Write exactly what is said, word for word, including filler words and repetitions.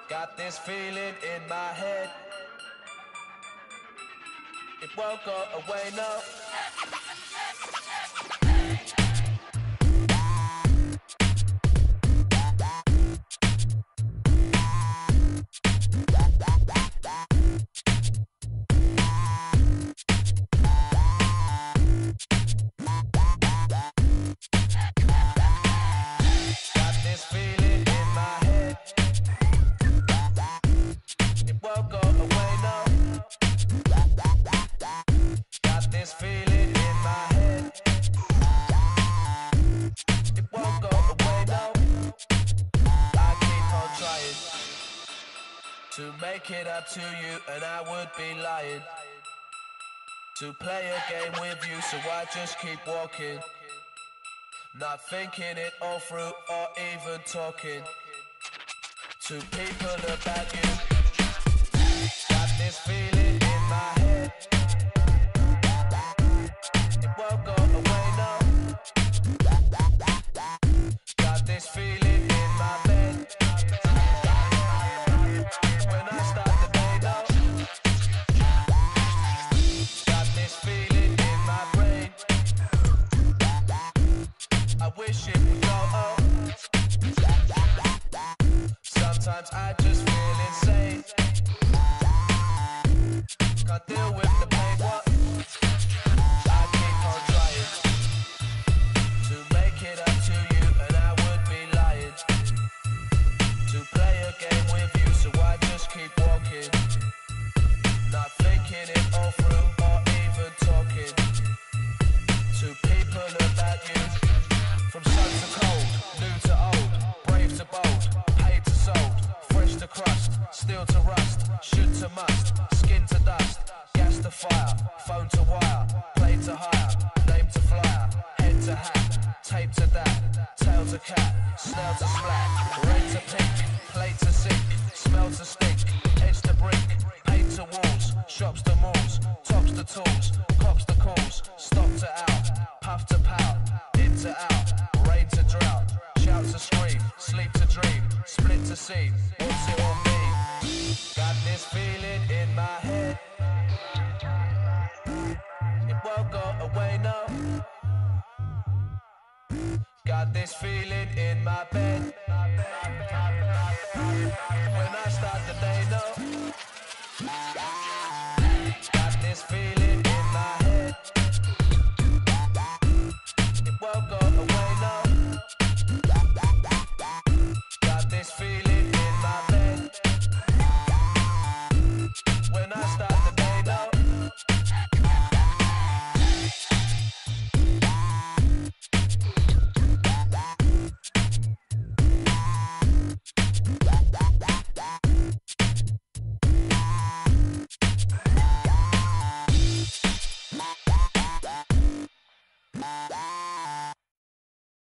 Got this feeling in my head. It won't go away, no. To make it up to you, and I would be lying to play a game with you, so I just keep walking, not thinking it all through or even talking to people about you. Got this feeling in my head. It won't go away, no. Got this feeling in my bed. Sometimes I just feel insane. Can't deal with the pain, what? I keep on trying to make it up to you, and I would be lying to play a game with you, so I just keep walking, not thinking it all through or even talking to people about you. From sun to cold, new to old, brave to bold, fresh to crust, steel to rust, should to must, skin to dust, gas to fire, phone to wire, play to hire, name to flyer, head to hat, tape to that, tail to cat, snail to splat, red to pink, plate to sink, smell to stink, edge to brick, paint to walls, shops to malls, tops to tools, cops to calls, stop to out, puff to pout, in to out, rain to drought, shout to scream, sleep to dream, split to seam. What's it all mean? Got this feeling in my head. It won't go away, no. Got this feeling in my bed. When I start the day, no. Got this feeling.